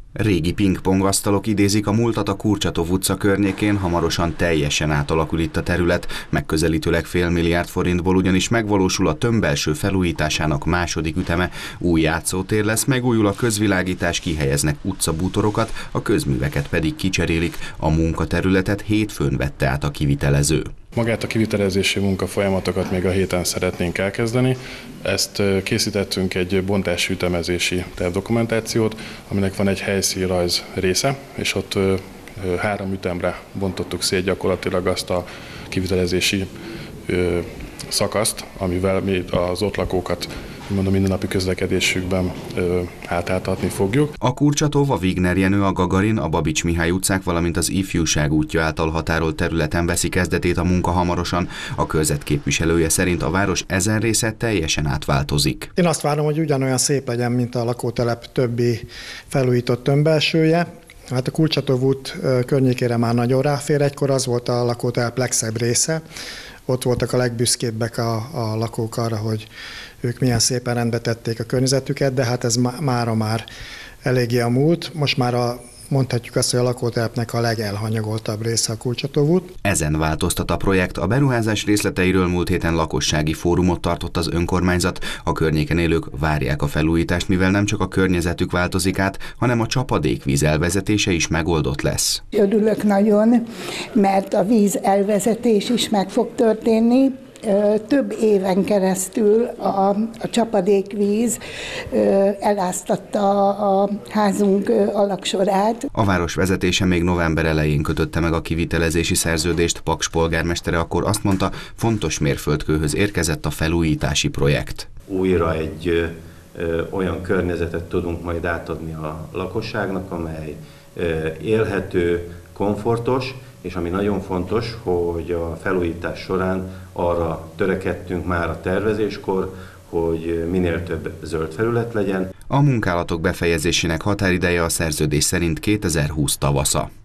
Régi pingpongasztalok idézik a múltat a Kurchatov utca környékén, hamarosan teljesen átalakul itt a terület, megközelítőleg fél milliárd forintból ugyanis megvalósul a tömbbelső felújításának második üteme, új játszótér lesz, megújul a közvilágítás, kihelyeznek utcabútorokat, a közműveket pedig kicserélik, a munkaterületet hétfőn vette át a kivitelező. Magát a kivitelezési munkafolyamatokat még a héten szeretnénk elkezdeni. Ezt készítettünk egy bontási ütemezési tervdokumentációt, aminek van egy helyszínrajz része, és ott 3 ütemre bontottuk szét gyakorlatilag azt a kivitelezési szakaszt, amivel mi az ott lakókat mindennapi közlekedésükben átláthatni fogjuk. A Kurchatov, a Wigner Jenő, a Gagarin, a Babics Mihály utcák, valamint az Ifjúság útja által határolt területen veszi kezdetét a munka hamarosan. A körzet képviselője szerint a város ezen része teljesen átváltozik. Én azt várom, hogy ugyanolyan szép legyen, mint a lakótelep többi felújított tömbbelsője. Hát a Kurchatov út környékére már nagyon ráfér, egykor az volt a lakótelep legszebb része. Ott voltak a legbüszkébbek a lakók arra, hogy ők milyen szépen rendbe tették a környezetüket, de hát ez mára már eléggé a múlt. Most már mondhatjuk azt, hogy a lakótelepnek a legelhanyagoltabb része a Kurchatov út. Ezen változtat a projekt. A beruházás részleteiről múlt héten lakossági fórumot tartott az önkormányzat. A környéken élők várják a felújítást, mivel nem csak a környezetük változik át, hanem a csapadékvíz elvezetése is megoldott lesz. Örülök nagyon, mert a víz elvezetés is meg fog történni. Több éven keresztül a csapadékvíz eláztatta a házunk alagsorát. A város vezetése még november elején kötötte meg a kivitelezési szerződést. Paks polgármestere akkor azt mondta, fontos mérföldkőhöz érkezett a felújítási projekt. Újra egy olyan környezetet tudunk majd átadni a lakosságnak, amely élhető, komfortos, és ami nagyon fontos, hogy a felújítás során arra törekedtünk már a tervezéskor, hogy minél több zöld felület legyen. A munkálatok befejezésének határideje a szerződés szerint 2020 tavasza.